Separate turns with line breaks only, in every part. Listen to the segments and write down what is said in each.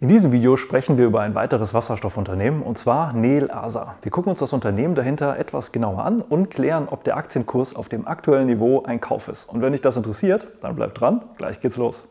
In diesem Video sprechen wir über ein weiteres Wasserstoffunternehmen, und zwar Nel Asa. Wir gucken uns das Unternehmen dahinter etwas genauer an und klären, ob der Aktienkurs auf dem aktuellen Niveau ein Kauf ist. Und wenn dich das interessiert, dann bleib dran, gleich geht's los.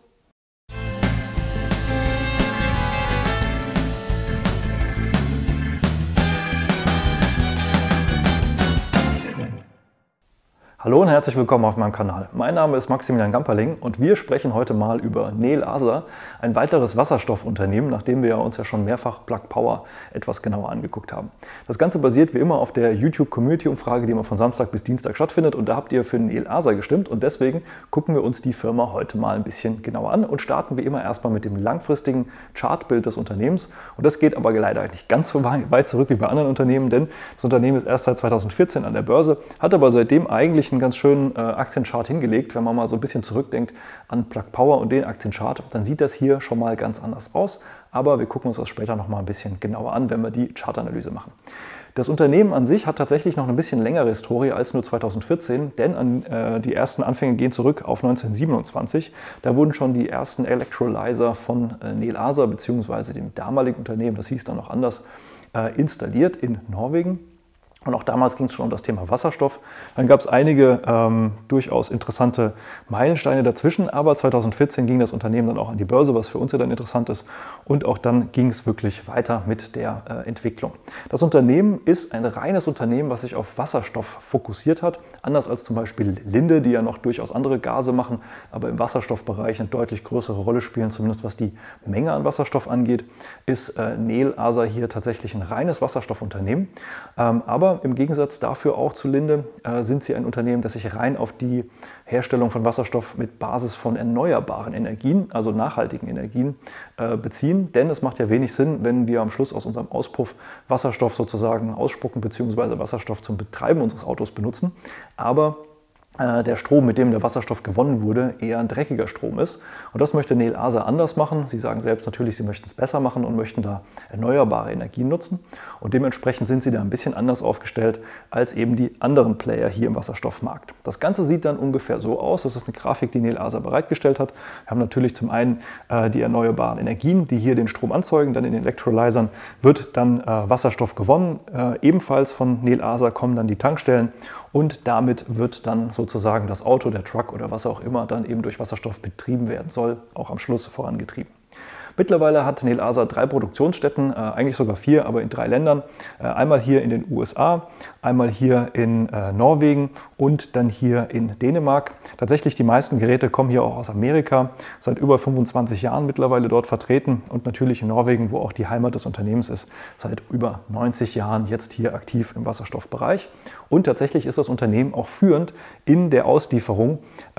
Hallo und herzlich willkommen auf meinem Kanal. Mein Name ist Maximilian Gamperling und wir sprechen heute mal über Nel Asa, ein weiteres Wasserstoffunternehmen, nachdem wir uns ja schon mehrfach Plug Power etwas genauer angeguckt haben. Das Ganze basiert wie immer auf der YouTube-Community-Umfrage, die immer von Samstag bis Dienstag stattfindet, und da habt ihr für Nel Asa gestimmt und deswegen gucken wir uns die Firma heute mal ein bisschen genauer an und starten wie immer erstmal mit dem langfristigen Chartbild des Unternehmens, und das geht aber leider nicht ganz so weit zurück wie bei anderen Unternehmen, denn das Unternehmen ist erst seit 2014 an der Börse, hat aber seitdem eigentlich einen ganz schönen Aktienchart hingelegt. Wenn man mal so ein bisschen zurückdenkt an Plug Power und den Aktienchart, dann sieht das hier schon mal ganz anders aus. Aber wir gucken uns das später noch mal ein bisschen genauer an, wenn wir die Chartanalyse machen. Das Unternehmen an sich hat tatsächlich noch ein bisschen längere Historie als nur 2014, denn die ersten Anfänge gehen zurück auf 1927. Da wurden schon die ersten Electrolyzer von Nel Asa bzw. dem damaligen Unternehmen, das hieß dann noch anders, installiert in Norwegen. Und auch damals ging es schon um das Thema Wasserstoff. Dann gab es einige durchaus interessante Meilensteine dazwischen, aber 2014 ging das Unternehmen dann auch an die Börse, was für uns ja dann interessant ist. Und auch dann ging es wirklich weiter mit der Entwicklung. Das Unternehmen ist ein reines Unternehmen, was sich auf Wasserstoff fokussiert hat. Anders als zum Beispiel Linde, die ja noch durchaus andere Gase machen, aber im Wasserstoffbereich eine deutlich größere Rolle spielen, zumindest was die Menge an Wasserstoff angeht, ist Nel Asa hier tatsächlich ein reines Wasserstoffunternehmen. Aber im Gegensatz dafür auch zu Linde sind sie ein Unternehmen, das sich rein auf die Herstellung von Wasserstoff mit Basis von erneuerbaren Energien, also nachhaltigen Energien, beziehen. Denn es macht ja wenig Sinn, wenn wir am Schluss aus unserem Auspuff Wasserstoff sozusagen ausspucken bzw. Wasserstoff zum Betreiben unseres Autos benutzen. Aber der Strom, mit dem der Wasserstoff gewonnen wurde, eher ein dreckiger Strom ist. Und das möchte Nel Asa anders machen. Sie sagen selbst natürlich, sie möchten es besser machen und möchten da erneuerbare Energien nutzen. Und dementsprechend sind sie da ein bisschen anders aufgestellt als eben die anderen Player hier im Wasserstoffmarkt. Das Ganze sieht dann ungefähr so aus. Das ist eine Grafik, die Nel Asa bereitgestellt hat. Wir haben natürlich zum einen die erneuerbaren Energien, die hier den Strom anzeugen. Dann in den Electrolyzern wird dann Wasserstoff gewonnen. Ebenfalls von Nel Asa kommen dann die Tankstellen. Und damit wird dann sozusagen das Auto, der Truck oder was auch immer dann eben durch Wasserstoff betrieben werden soll, auch am Schluss vorangetrieben. Mittlerweile hat Nel Asa 3 Produktionsstätten, eigentlich sogar 4, aber in 3 Ländern. Einmal hier in den USA, einmal hier in Norwegen und dann hier in Dänemark. Tatsächlich die meisten Geräte kommen hier auch aus Amerika, seit über 25 Jahren mittlerweile dort vertreten, und natürlich in Norwegen, wo auch die Heimat des Unternehmens ist, seit über 90 Jahren jetzt hier aktiv im Wasserstoffbereich. Und tatsächlich ist das Unternehmen auch führend in der Auslieferung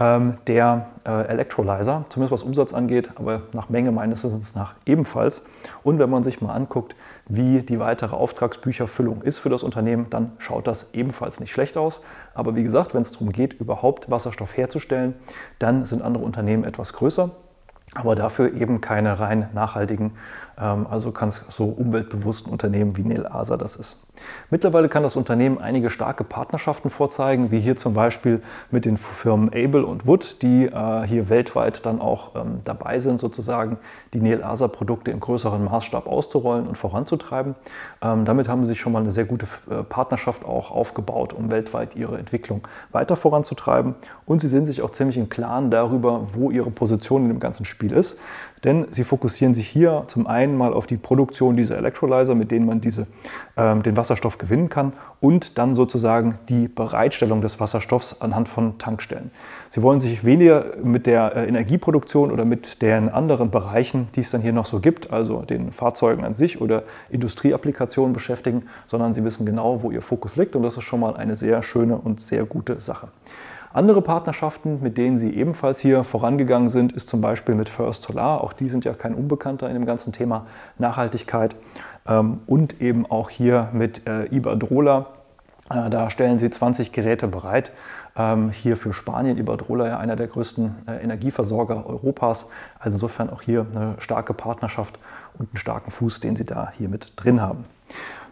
der Electrolyzer, zumindest was Umsatz angeht, aber nach Menge meines Wissens nach ebenfalls. Und wenn man sich mal anguckt, wie die weitere Auftragsbücherfüllung ist für das Unternehmen, dann schaut das ebenfalls nicht schlecht aus. Aber wie gesagt, wenn es darum geht, überhaupt Wasserstoff herzustellen, dann sind andere Unternehmen etwas größer, aber dafür eben keine rein nachhaltigen, also ganz so umweltbewussten Unternehmen wie Nel Asa das ist. Mittlerweile kann das Unternehmen einige starke Partnerschaften vorzeigen, wie hier zum Beispiel mit den Firmen Able und Wood, die hier weltweit dann auch dabei sind, sozusagen die Nel Asa Produkte im größeren Maßstab auszurollen und voranzutreiben. Damit haben sie sich schon mal eine sehr gute Partnerschaft auch aufgebaut, um weltweit ihre Entwicklung weiter voranzutreiben. Und sie sind sich auch ziemlich im Klaren darüber, wo ihre Position in dem ganzen Spiel ist. Denn sie fokussieren sich hier zum einen mal auf die Produktion dieser Electrolyzer, mit denen man den Wasserstoff gewinnen kann, und dann sozusagen die Bereitstellung des Wasserstoffs anhand von Tankstellen. Sie wollen sich weniger mit der Energieproduktion oder mit den anderen Bereichen, die es dann hier noch so gibt, also den Fahrzeugen an sich oder Industrieapplikationen beschäftigen, sondern sie wissen genau, wo ihr Fokus liegt, und das ist schon mal eine sehr schöne und sehr gute Sache. Andere Partnerschaften, mit denen sie ebenfalls hier vorangegangen sind, ist zum Beispiel mit First Solar. Auch die sind ja kein Unbekannter in dem ganzen Thema Nachhaltigkeit. Und eben auch hier mit Iberdrola. Da stellen sie 20 Geräte bereit. Hier für Spanien, Iberdrola ja einer der größten Energieversorger Europas. Also insofern auch hier eine starke Partnerschaft und einen starken Fuß, den sie da hier mit drin haben.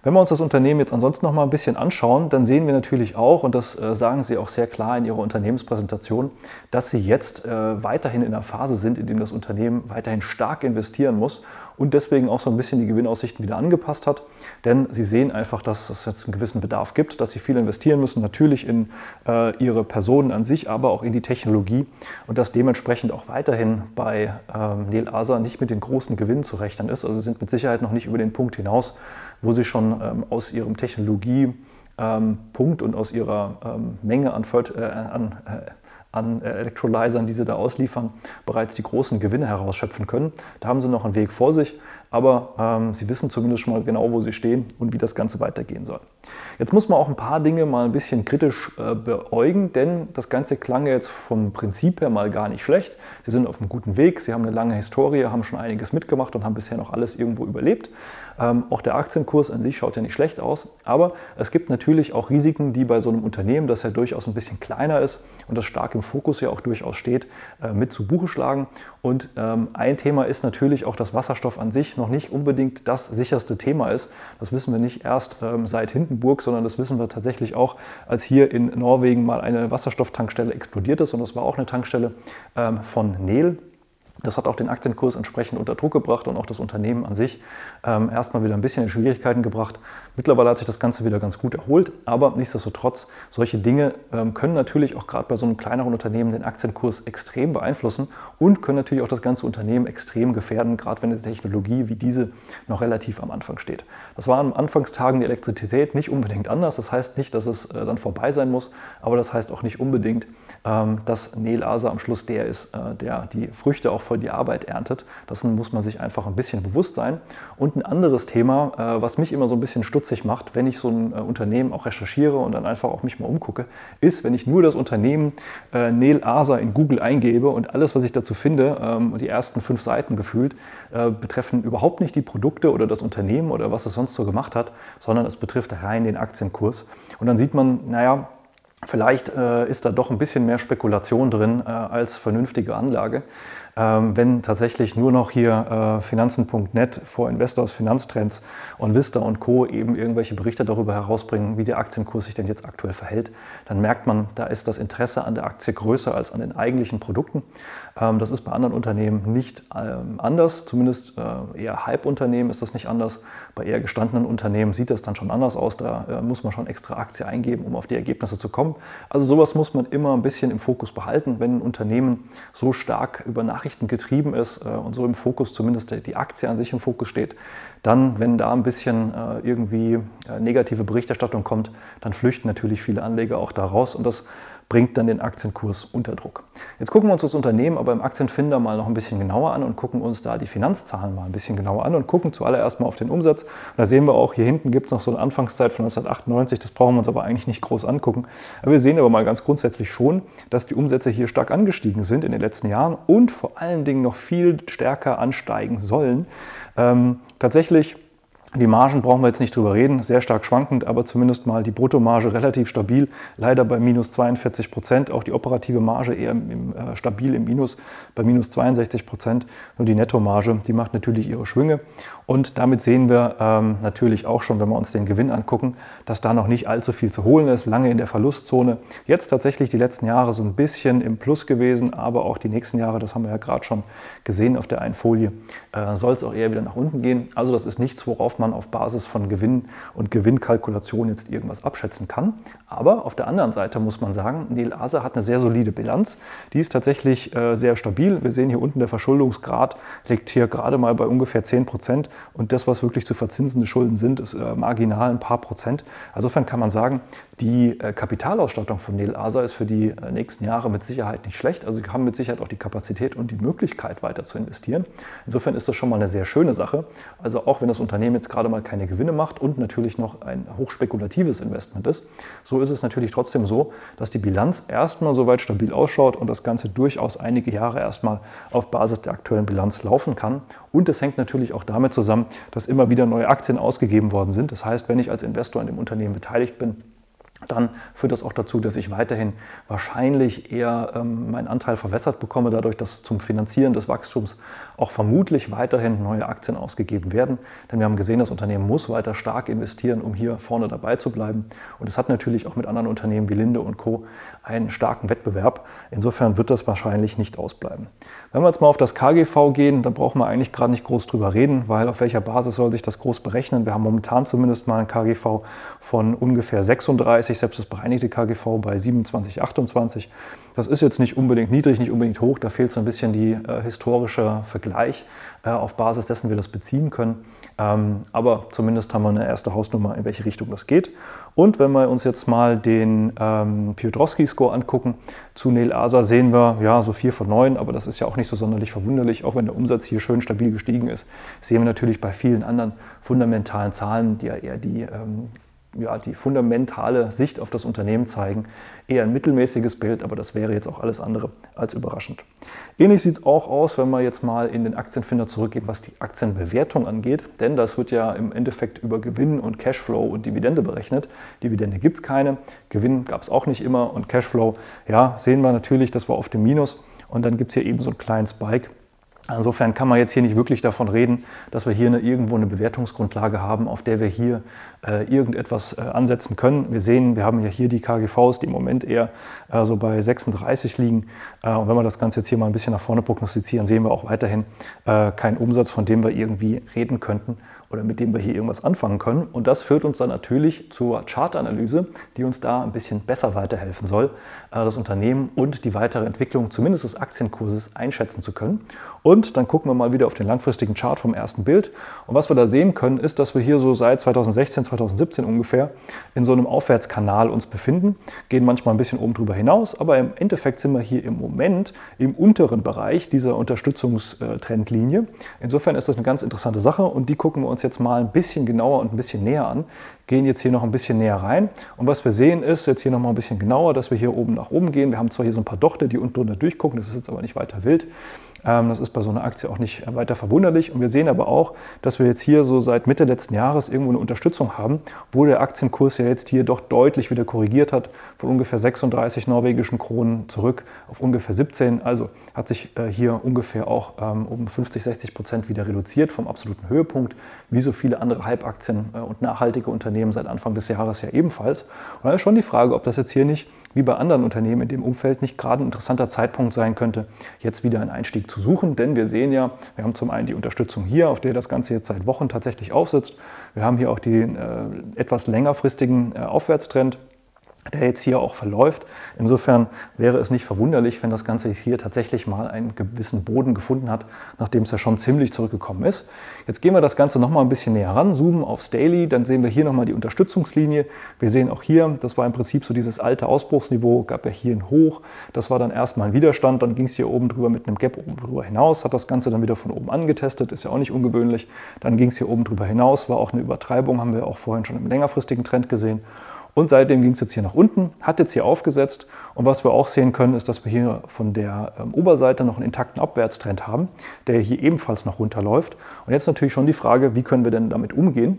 Wenn wir uns das Unternehmen jetzt ansonsten noch mal ein bisschen anschauen, dann sehen wir natürlich auch, und das sagen Sie auch sehr klar in Ihrer Unternehmenspräsentation, dass Sie jetzt weiterhin in einer Phase sind, in der das Unternehmen weiterhin stark investieren muss und deswegen auch so ein bisschen die Gewinnaussichten wieder angepasst hat. Denn Sie sehen einfach, dass es jetzt einen gewissen Bedarf gibt, dass Sie viel investieren müssen, natürlich in Ihre Personen an sich, aber auch in die Technologie und dass dementsprechend auch weiterhin bei Nel Asa nicht mit den großen Gewinnen zu rechnen ist. Also Sie sind mit Sicherheit noch nicht über den Punkt hinaus, wo Sie schon aus Ihrem Technologiepunkt und aus Ihrer Menge an Electrolyzern, die Sie da ausliefern, bereits die großen Gewinne herausschöpfen können. Da haben Sie noch einen Weg vor sich, aber Sie wissen zumindest schon mal genau, wo Sie stehen und wie das Ganze weitergehen soll. Jetzt muss man auch ein paar Dinge mal ein bisschen kritisch beäugen, denn das Ganze klang jetzt vom Prinzip her mal gar nicht schlecht. Sie sind auf einem guten Weg, Sie haben eine lange Historie, haben schon einiges mitgemacht und haben bisher noch alles irgendwo überlebt. Auch der Aktienkurs an sich schaut ja nicht schlecht aus, aber es gibt natürlich auch Risiken, die bei so einem Unternehmen, das ja durchaus ein bisschen kleiner ist und das stark im Fokus ja auch durchaus steht, mit zu Buche schlagen. Und ein Thema ist natürlich auch, dass Wasserstoff an sich noch nicht unbedingt das sicherste Thema ist. Das wissen wir nicht erst seit Hindenburg, sondern das wissen wir tatsächlich auch, als hier in Norwegen mal eine Wasserstofftankstelle explodiert ist. Und das war auch eine Tankstelle von Nel. Das hat auch den Aktienkurs entsprechend unter Druck gebracht und auch das Unternehmen an sich erstmal wieder ein bisschen in Schwierigkeiten gebracht. Mittlerweile hat sich das Ganze wieder ganz gut erholt, aber nichtsdestotrotz, solche Dinge können natürlich auch gerade bei so einem kleineren Unternehmen den Aktienkurs extrem beeinflussen und können natürlich auch das ganze Unternehmen extrem gefährden, gerade wenn eine Technologie wie diese noch relativ am Anfang steht. Das war an Anfangstagen der Elektrizität nicht unbedingt anders. Das heißt nicht, dass es dann vorbei sein muss, aber das heißt auch nicht unbedingt, dass Nel Asa am Schluss der ist, der die Früchte auch voll die Arbeit erntet. Das muss man sich einfach ein bisschen bewusst sein. Und ein anderes Thema, was mich immer so ein bisschen stutzig macht, wenn ich so ein Unternehmen auch recherchiere und dann einfach auch mich mal umgucke, ist, wenn ich nur das Unternehmen Nel Asa in Google eingebe und alles, was ich dazu finde, die ersten 5 Seiten gefühlt, betreffen überhaupt nicht die Produkte oder das Unternehmen oder was es sonst so gemacht hat, sondern es betrifft rein den Aktienkurs. Und dann sieht man, naja, vielleicht ist da doch ein bisschen mehr Spekulation drin als vernünftige Anlage. Wenn tatsächlich nur noch hier Finanzen.net, For Investors, Finanztrends, OnVista und Co. eben irgendwelche Berichte darüber herausbringen, wie der Aktienkurs sich denn jetzt aktuell verhält, dann merkt man, da ist das Interesse an der Aktie größer als an den eigentlichen Produkten. Das ist bei anderen Unternehmen nicht anders, zumindest eher Hype-Unternehmen ist das nicht anders. Bei eher gestandenen Unternehmen sieht das dann schon anders aus, da muss man schon extra Aktie eingeben, um auf die Ergebnisse zu kommen. Also sowas muss man immer ein bisschen im Fokus behalten, wenn ein Unternehmen so stark über Nachrichten getrieben ist und so im Fokus, zumindest die Aktie an sich im Fokus steht, dann, wenn da ein bisschen irgendwie negative Berichterstattung kommt, dann flüchten natürlich viele Anleger auch da raus und das bringt dann den Aktienkurs unter Druck. Jetzt gucken wir uns das Unternehmen aber im Aktienfinder mal noch ein bisschen genauer an und gucken uns da die Finanzzahlen mal ein bisschen genauer an und gucken zuallererst mal auf den Umsatz. Und da sehen wir auch, hier hinten gibt es noch so eine Anfangszeit von 1998, das brauchen wir uns aber eigentlich nicht groß angucken. Aber wir sehen aber mal ganz grundsätzlich schon, dass die Umsätze hier stark angestiegen sind in den letzten Jahren und vor allen Dingen noch viel stärker ansteigen sollen. Tatsächlich, die Margen brauchen wir jetzt nicht drüber reden, sehr stark schwankend, aber zumindest mal die Bruttomarge relativ stabil, leider bei minus 42%, auch die operative Marge eher stabil im Minus, bei minus 62%. Nur die Nettomarge, die macht natürlich ihre Schwünge und damit sehen wir natürlich auch schon, wenn wir uns den Gewinn angucken, dass da noch nicht allzu viel zu holen ist, lange in der Verlustzone. Jetzt tatsächlich die letzten Jahre so ein bisschen im Plus gewesen, aber auch die nächsten Jahre, das haben wir ja gerade schon gesehen auf der einen Folie, soll es auch eher wieder nach unten gehen. Also das ist nichts, worauf man auf Basis von Gewinn und Gewinnkalkulation jetzt irgendwas abschätzen kann. Aber auf der anderen Seite muss man sagen, Nel Asa hat eine sehr solide Bilanz. Die ist tatsächlich sehr stabil. Wir sehen hier unten, der Verschuldungsgrad liegt hier gerade mal bei ungefähr 10%. Und das, was wirklich zu verzinsende Schulden sind, ist marginal ein paar Prozent. Insofern kann man sagen, die Kapitalausstattung von Nel Asa ist für die nächsten Jahre mit Sicherheit nicht schlecht. Also sie haben mit Sicherheit auch die Kapazität und die Möglichkeit, weiter zu investieren. Insofern ist das schon mal eine sehr schöne Sache. Also auch wenn das Unternehmen jetzt gerade mal keine Gewinne macht und natürlich noch ein hochspekulatives Investment ist, so ist es natürlich trotzdem so, dass die Bilanz erstmal soweit stabil ausschaut und das Ganze durchaus einige Jahre erstmal auf Basis der aktuellen Bilanz laufen kann. Und es hängt natürlich auch damit zusammen, dass immer wieder neue Aktien ausgegeben worden sind. Das heißt, wenn ich als Investor in dem Unternehmen beteiligt bin, dann führt das auch dazu, dass ich weiterhin wahrscheinlich eher meinen Anteil verwässert bekomme, dadurch, dass zum Finanzieren des Wachstums auch vermutlich weiterhin neue Aktien ausgegeben werden. Denn wir haben gesehen, das Unternehmen muss weiter stark investieren, um hier vorne dabei zu bleiben. Und es hat natürlich auch mit anderen Unternehmen wie Linde und Co. einen starken Wettbewerb. Insofern wird das wahrscheinlich nicht ausbleiben. Wenn wir jetzt mal auf das KGV gehen, dann brauchen wir eigentlich gerade nicht groß drüber reden, weil auf welcher Basis soll sich das groß berechnen? Wir haben momentan zumindest mal ein KGV von ungefähr 36, selbst das bereinigte KGV bei 27, 28. Das ist jetzt nicht unbedingt niedrig, nicht unbedingt hoch, da fehlt so ein bisschen die historische Vergleich, auf Basis dessen wir das beziehen können. Aber zumindest haben wir eine erste Hausnummer, in welche Richtung das geht. Und wenn wir uns jetzt mal den Piotrowski-Score angucken, zu Nel Asa sehen wir, ja, so 4 von 9, aber das ist ja auch nicht so sonderlich verwunderlich, auch wenn der Umsatz hier schön stabil gestiegen ist, sehen wir natürlich bei vielen anderen fundamentalen Zahlen, die ja eher die fundamentale Sicht auf das Unternehmen zeigen, eher ein mittelmäßiges Bild, aber das wäre jetzt auch alles andere als überraschend. Ähnlich sieht es auch aus, wenn wir jetzt mal in den Aktienfinder zurückgehen, was die Aktienbewertung angeht, denn das wird ja im Endeffekt über Gewinn und Cashflow und Dividende berechnet. Dividende gibt es keine, Gewinn gab es auch nicht immer und Cashflow, ja, sehen wir natürlich, das war auf dem Minus und dann gibt es hier eben so einen kleinen Spike. Insofern kann man jetzt hier nicht wirklich davon reden, dass wir hier irgendwo eine Bewertungsgrundlage haben, auf der wir hier irgendetwas ansetzen können. Wir sehen, wir haben ja hier die KGVs, die im Moment eher so bei 36 liegen. Und wenn wir das Ganze jetzt hier mal ein bisschen nach vorne prognostizieren, sehen wir auch weiterhin keinen Umsatz, von dem wir irgendwie reden könnten oder mit dem wir hier irgendwas anfangen können. Und das führt uns dann natürlich zur Chartanalyse, die uns da ein bisschen besser weiterhelfen soll, das Unternehmen und die weitere Entwicklung zumindest des Aktienkurses einschätzen zu können. Und dann gucken wir mal wieder auf den langfristigen Chart vom ersten Bild. Und was wir da sehen können, ist, dass wir hier so seit 2016, 2017 ungefähr in so einem Aufwärtskanal uns befinden. Gehen manchmal ein bisschen oben drüber hinaus, aber im Endeffekt sind wir hier im Moment im unteren Bereich dieser Unterstützungstrendlinie. Insofern ist das eine ganz interessante Sache und die gucken wir uns jetzt mal ein bisschen genauer und ein bisschen näher an. Gehen jetzt hier noch ein bisschen näher rein. Und was wir sehen ist, jetzt hier noch mal ein bisschen genauer, dass wir hier oben nach oben gehen. Wir haben zwar hier so ein paar Dochte, die unten drunter durchgucken, das ist jetzt aber nicht weiter wild. Das ist bei so einer Aktie auch nicht weiter verwunderlich. Und wir sehen aber auch, dass wir jetzt hier so seit Mitte letzten Jahres irgendwo eine Unterstützung haben, wo der Aktienkurs ja jetzt hier doch deutlich wieder korrigiert hat, von ungefähr 36 norwegischen Kronen zurück auf ungefähr 17. Also hat sich hier ungefähr auch um 50-60% wieder reduziert vom absoluten Höhepunkt, wie so viele andere Hype-Aktien und nachhaltige Unternehmen seit Anfang des Jahres ja ebenfalls. Und da ist schon die Frage, ob das jetzt hier nicht, wie bei anderen Unternehmen in dem Umfeld, nicht gerade ein interessanter Zeitpunkt sein könnte, jetzt wieder einen Einstieg zu suchen. Denn wir sehen ja, wir haben zum einen die Unterstützung hier, auf der das Ganze jetzt seit Wochen tatsächlich aufsitzt. Wir haben hier auch den etwas längerfristigen Aufwärtstrend, der jetzt hier auch verläuft. Insofern wäre es nicht verwunderlich, wenn das Ganze hier tatsächlich mal einen gewissen Boden gefunden hat, nachdem es ja schon ziemlich zurückgekommen ist. Jetzt gehen wir das Ganze noch mal ein bisschen näher ran, zoomen aufs Daily, dann sehen wir hier noch mal die Unterstützungslinie. Wir sehen auch hier, das war im Prinzip so dieses alte Ausbruchsniveau, gab ja hier ein Hoch, das war dann erstmal ein Widerstand, dann ging es hier oben drüber mit einem Gap oben drüber hinaus, hat das Ganze dann wieder von oben angetestet, ist ja auch nicht ungewöhnlich. Dann ging es hier oben drüber hinaus, war auch eine Übertreibung, haben wir auch vorhin schon im längerfristigen Trend gesehen. Und seitdem ging es jetzt hier nach unten, hat jetzt hier aufgesetzt. Und was wir auch sehen können, ist, dass wir hier von der Oberseite noch einen intakten Abwärtstrend haben, der hier ebenfalls noch runterläuft. Und jetzt natürlich schon die Frage, wie können wir denn damit umgehen?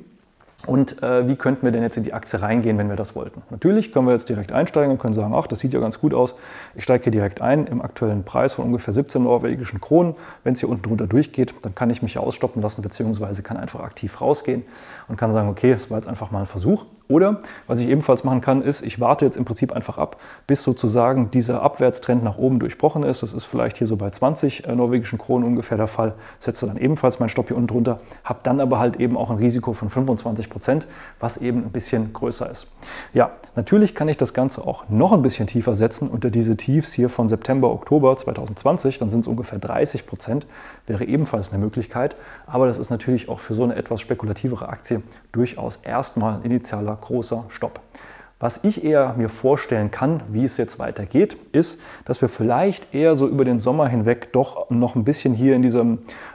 Und wie könnten wir denn jetzt in die Aktie reingehen, wenn wir das wollten? Natürlich können wir jetzt direkt einsteigen und können sagen, ach, das sieht ja ganz gut aus. Ich steige hier direkt ein im aktuellen Preis von ungefähr 17 norwegischen Kronen. Wenn es hier unten drunter durchgeht, dann kann ich mich hier ausstoppen lassen, beziehungsweise kann einfach aktiv rausgehen und kann sagen, okay, das war jetzt einfach mal ein Versuch. Oder was ich ebenfalls machen kann, ist, ich warte jetzt im Prinzip einfach ab, bis sozusagen dieser Abwärtstrend nach oben durchbrochen ist. Das ist vielleicht hier so bei 20 norwegischen Kronen ungefähr der Fall. Setze dann ebenfalls meinen Stopp hier unten drunter, habe dann aber halt eben auch ein Risiko von 25%, was eben ein bisschen größer ist. Ja, natürlich kann ich das Ganze auch noch ein bisschen tiefer setzen unter diese Tiefs hier von September, Oktober 2020, dann sind es ungefähr 30%, wäre ebenfalls eine Möglichkeit, aber das ist natürlich auch für so eine etwas spekulativere Aktie durchaus erstmal ein initialer großer Stopp. Was ich eher mir vorstellen kann, wie es jetzt weitergeht, ist, dass wir vielleicht eher so über den Sommer hinweg doch noch ein bisschen hier in diesem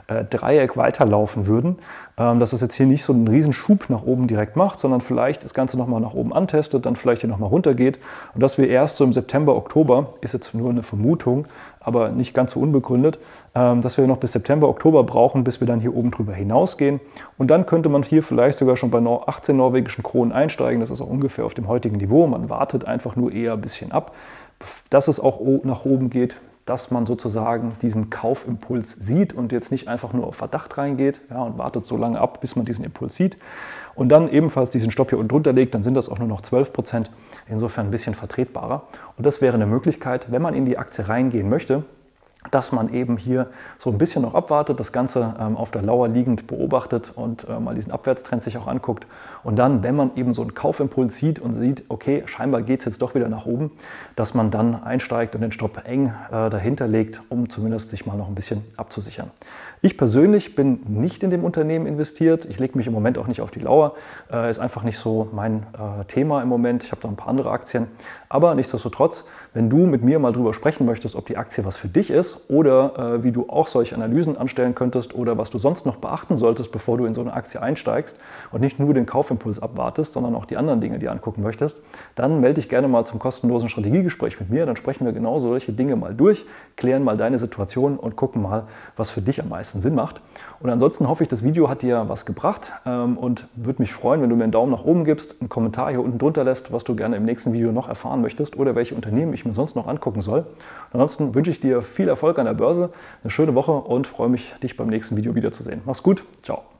Dreieck weiterlaufen würden, dass es jetzt hier nicht so einen riesen Schub nach oben direkt macht, sondern vielleicht das Ganze nochmal nach oben antestet, dann vielleicht hier nochmal runter geht und dass wir erst so im September, Oktober, ist jetzt nur eine Vermutung, aber nicht ganz so unbegründet, dass wir noch bis September, Oktober brauchen, bis wir dann hier oben drüber hinausgehen. Und dann könnte man hier vielleicht sogar schon bei 18 norwegischen Kronen einsteigen. Das ist auch ungefähr auf dem heutigen Niveau. Man wartet einfach nur eher ein bisschen ab, dass es auch nach oben geht, dass man sozusagen diesen Kaufimpuls sieht und jetzt nicht einfach nur auf Verdacht reingeht, ja, und wartet so lange ab, bis man diesen Impuls sieht. Und dann ebenfalls diesen Stopp hier unten drunter legt, dann sind das auch nur noch 12%, insofern ein bisschen vertretbarer. Und das wäre eine Möglichkeit, wenn man in die Aktie reingehen möchte, dass man eben hier so ein bisschen noch abwartet, das Ganze auf der Lauer liegend beobachtet und mal diesen Abwärtstrend sich auch anguckt. Und dann, wenn man eben so einen Kaufimpuls sieht und sieht, okay, scheinbar geht es jetzt doch wieder nach oben, dass man dann einsteigt und den Stopp eng dahinter legt, um zumindest sich mal noch ein bisschen abzusichern. Ich persönlich bin nicht in dem Unternehmen investiert. Ich lege mich im Moment auch nicht auf die Lauer. Ist einfach nicht so mein Thema im Moment. Ich habe da ein paar andere Aktien. Aber nichtsdestotrotz, wenn du mit mir mal drüber sprechen möchtest, ob die Aktie was für dich ist oder wie du auch solche Analysen anstellen könntest oder was du sonst noch beachten solltest, bevor du in so eine Aktie einsteigst und nicht nur den Kaufimpuls abwartest, sondern auch die anderen Dinge dir angucken möchtest, dann melde dich gerne mal zum kostenlosen Strategiegespräch mit mir. Dann sprechen wir genau solche Dinge mal durch, klären mal deine Situation und gucken mal, was für dich am meisten Sinn macht. Und ansonsten hoffe ich, das Video hat dir was gebracht und würde mich freuen, wenn du mir einen Daumen nach oben gibst, einen Kommentar hier unten drunter lässt, was du gerne im nächsten Video noch erfahren möchtest oder welche Unternehmen ich mir sonst noch angucken soll. Ansonsten wünsche ich dir viel Erfolg an der Börse, eine schöne Woche und freue mich, dich beim nächsten Video wiederzusehen. Mach's gut, ciao.